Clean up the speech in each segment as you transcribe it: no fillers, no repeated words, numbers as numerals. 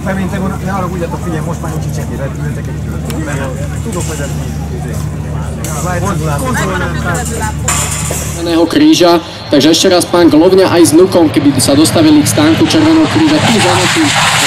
Felmentem, ne haragudjatok, figyelj, most már nincs itt senki, repülőtek egy külön. Tudok vezetni. Červeného kríža, takže ešte raz pán Glovňa aj s vnukom, keby sa dostavili k stánku Červeného kríža, tým zanotí.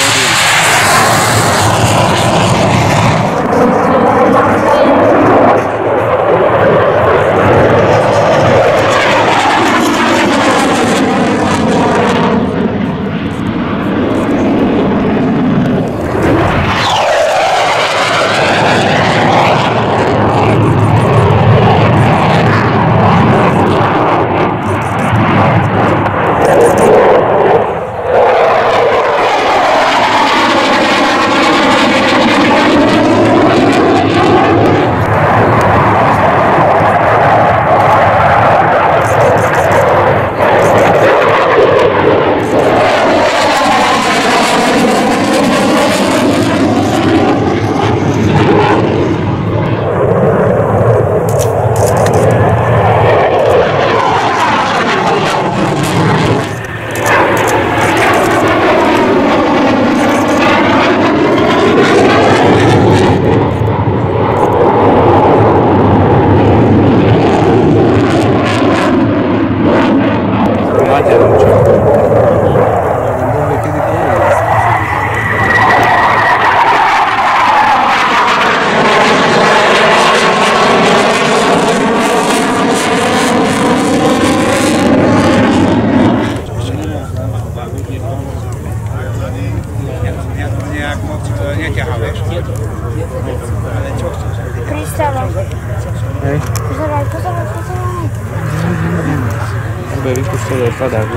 Beri questo deve fare da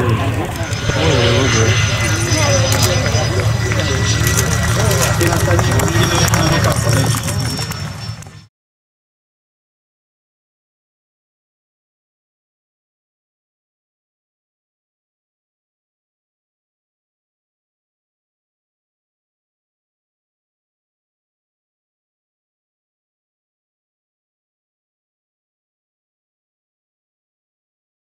qui.